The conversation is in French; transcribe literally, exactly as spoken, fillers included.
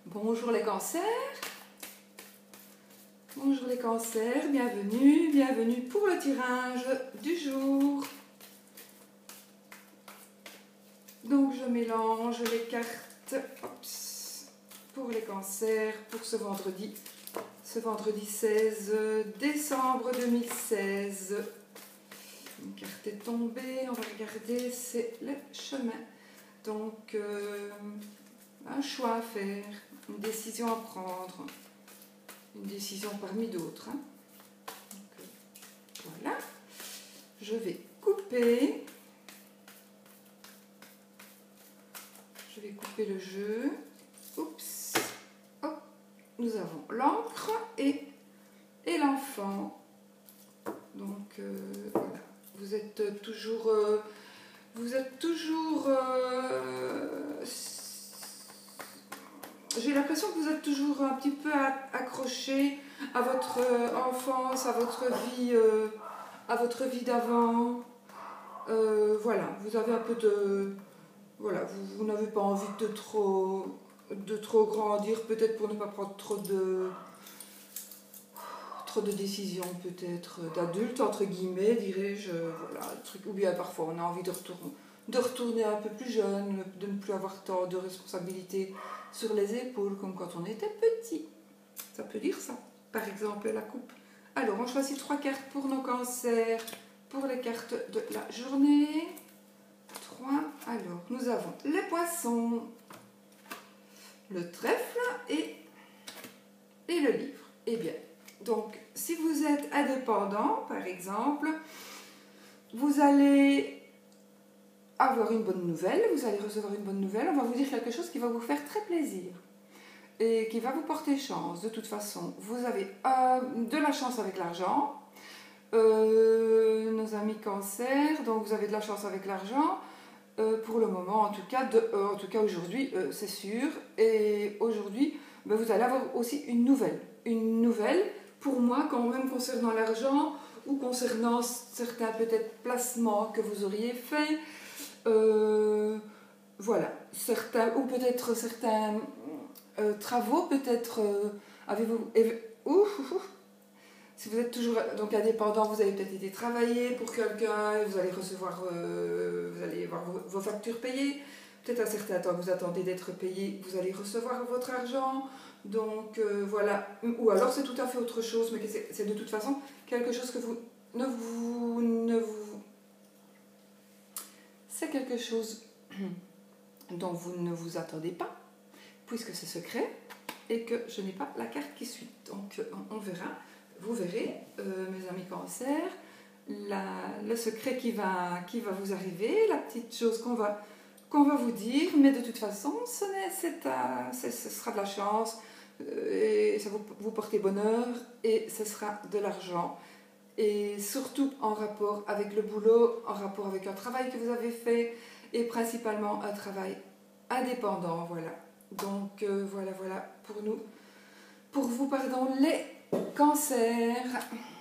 Bonjour les cancers. Bonjour les cancers, bienvenue, bienvenue pour le tirage du jour. Donc je mélange les cartes Ops, pour les cancers pour ce vendredi, ce vendredi seize décembre deux mille seize. Une carte est tombée, on va regarder, c'est le chemin. Donc euh, un choix à faire, une décision à prendre, une décision parmi d'autres. Hein. Donc, euh, voilà, je vais couper, je vais couper le jeu. Oups, hop, nous avons l'encre et, et l'enfant. Donc euh, voilà, vous êtes toujours, euh, vous êtes toujours, euh, j'ai l'impression que vous êtes toujours un petit peu accroché à votre enfance, à votre vie, euh, à votre vie d'avant. Euh, voilà, vous avez un peu de, voilà, vous, vous n'avez pas envie de trop, de trop grandir, peut-être pour ne pas prendre trop de, trop de décisions, peut-être d'adultes entre guillemets, dirais-je, voilà, truc. Ou bien parfois on a envie de retourner, de retourner un peu plus jeune, de ne plus avoir tant de responsabilités sur les épaules comme quand on était petit. Ça peut dire ça. Par exemple la coupe. Alors on choisit trois cartes pour nos cancers, pour les cartes de la journée. Trois. Alors nous avons les poissons, le trèfle et, et le livre. Eh bien, donc si vous êtes indépendant par exemple, vous allez avoir une bonne nouvelle, vous allez recevoir une bonne nouvelle, on va vous dire quelque chose qui va vous faire très plaisir et qui va vous porter chance. De toute façon, vous avez euh, de la chance avec l'argent, euh, nos amis cancer, donc vous avez de la chance avec l'argent, euh, pour le moment en tout cas, de, euh, en tout cas aujourd'hui, euh, c'est sûr, et aujourd'hui, ben, vous allez avoir aussi une nouvelle, une nouvelle, pour moi quand même concernant l'argent, ou concernant certains peut-être placements que vous auriez faits, Euh, voilà, certains, ou peut-être certains euh, travaux, peut-être euh, avez-vous, ouf, ouf, ouf. Si vous êtes toujours donc indépendant, vous avez peut-être été travailler pour quelqu'un, vous allez recevoir, euh, vous allez avoir vos, vos factures payées, peut-être un certain temps que vous attendez d'être payé, vous allez recevoir votre argent, donc euh, voilà, ou alors c'est tout à fait autre chose, mais c'est de toute façon quelque chose que vous ne vous, ne vous c'est quelque chose dont vous ne vous attendez pas, puisque c'est secret, et que je n'ai pas la carte qui suit. Donc on verra, vous verrez, euh, mes amis cancer, la, le secret qui va, qui va vous arriver, la petite chose qu'on va, qu'on va vous dire, mais de toute façon, ce, c'est un, ce sera de la chance, euh, et ça vous, vous portez bonheur, et ce sera de l'argent. Et surtout en rapport avec le boulot, en rapport avec un travail que vous avez fait, et principalement un travail indépendant, voilà. Donc euh, voilà, voilà, pour nous, pour vous, pardon, les cancers.